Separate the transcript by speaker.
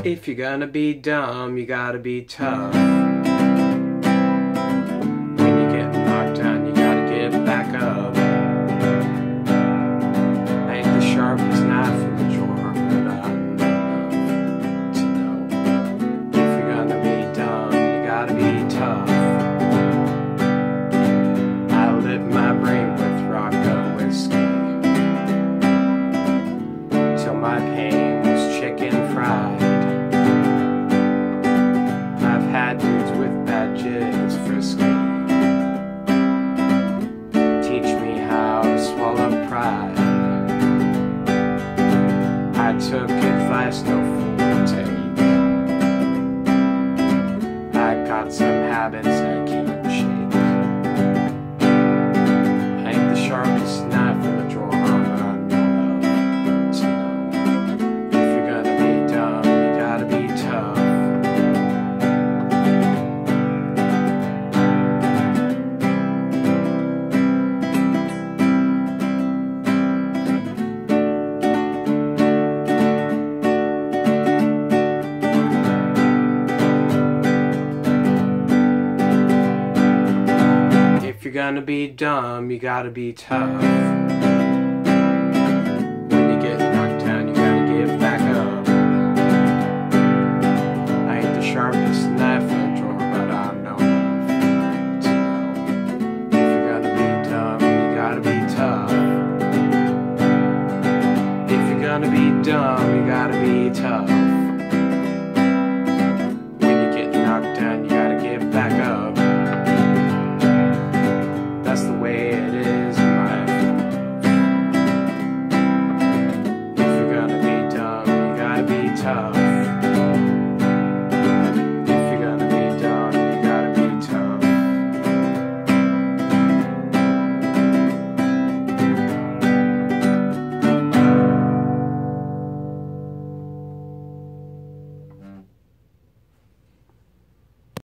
Speaker 1: If you're gonna be dumb, you gotta be tough. When you get knocked down, you gotta get back up. I ain't the sharpest knife in the drawer, but I'm enough to know. If you're gonna be dumb, you gotta be tough. I lit my brain with Rodger whiskey till my pain was chicken fried. I've had dudes with badges frisky teach me how to swallow pride. I took advice no fool would take. I got some habits I can't shake. I ain't the sharpest knife in the drawer, but I know enough to know. If you're gonna be dumb, you gotta be tough. If you're gonna be dumb, you gotta be tough. When you get knocked down, you gotta get back up. I ain't the sharpest knife in the drawer, but I know enough to know. If you're gonna be dumb, you gotta be tough. If you're gonna be dumb, you gotta be tough. When you get knocked down, you gotta get back up. That's the way it is in life. If you're gonna be dumb, you gotta be tough.